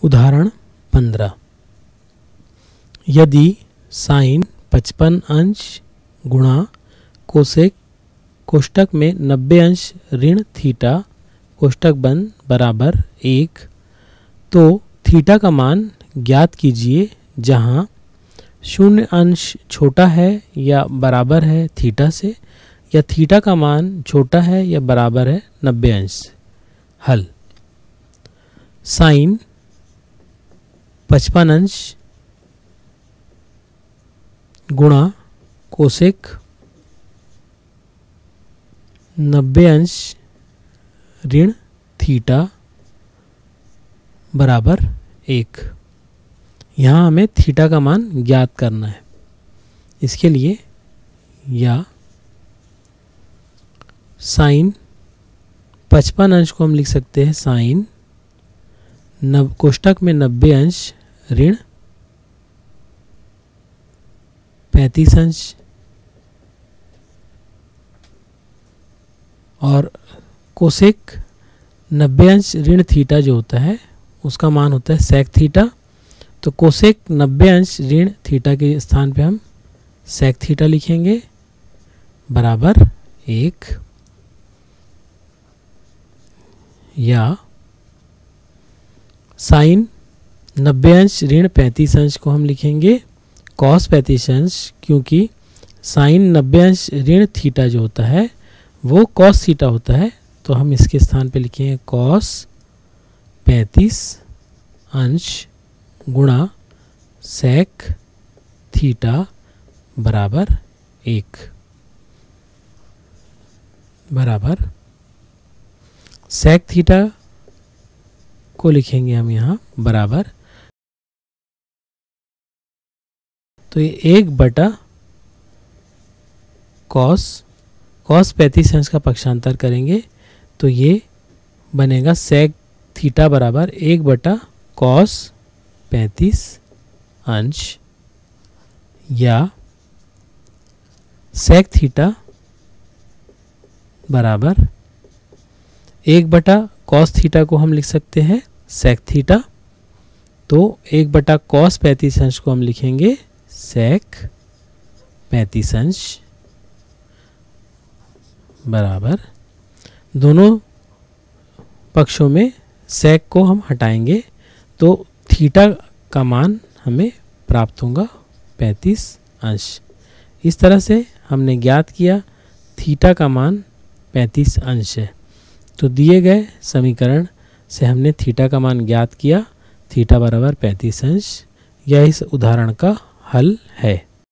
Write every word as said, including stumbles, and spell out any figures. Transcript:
उदाहरण पंद्रह। यदि साइन पचपन अंश गुणा कोसेक कोष्टक में नब्बे अंश ऋण थीटा कोष्टक बंद बराबर एक, तो थीटा का मान ज्ञात कीजिए जहां शून्य अंश छोटा है या बराबर है थीटा से, या थीटा का मान छोटा है या बराबर है नब्बे अंश से। हल। साइन पचपन अंश गुणा कोसेक नब्बे अंश ऋण थीटा बराबर एक। यहाँ हमें थीटा का मान ज्ञात करना है। इसके लिए या साइन पचपन अंश को हम लिख सकते हैं साइन नब कोष्टक में नब्बे अंश ऋण पैंतीस अंश, और कोसेक नब्बे अंश ऋण थीटा जो होता है उसका मान होता है सेक थीटा। तो कोसेक नब्बे अंश ऋण थीटा के स्थान पे हम सेक थीटा लिखेंगे बराबर एक, या साइन नब्बे अंश ऋण पैंतीस अंश को हम लिखेंगे कॉस पैंतीस अंश, क्योंकि साइन नब्बे अंश ऋण थीटा जो होता है वो कॉस थीटा होता है। तो हम इसके स्थान पे लिखेंगे कॉस पैंतीस अंश गुणा सेक थीटा बराबर एक बराबर सेक थीटा को लिखेंगे हम यहाँ बराबर, तो ये एक बटा कॉस कॉस पैंतीस अंश का पक्षांतर करेंगे तो ये बनेगा सेक थीटा बराबर एक बटा कॉस पैंतीस अंश, या सेक थीटा बराबर एक बटा कॉस थीटा को हम लिख सकते हैं सेक थीटा, तो एक बटा कॉस पैंतीस अंश को हम लिखेंगे सेक पैंतीस अंश बराबर, दोनों पक्षों में सेक को हम हटाएंगे तो थीटा का मान हमें प्राप्त होगा पैंतीस अंश। इस तरह से हमने ज्ञात किया थीटा का मान पैंतीस अंश है। तो दिए गए समीकरण से हमने थीटा का मान ज्ञात किया, थीटा बराबर पैंतीस अंश। यह इस उदाहरण का हल है।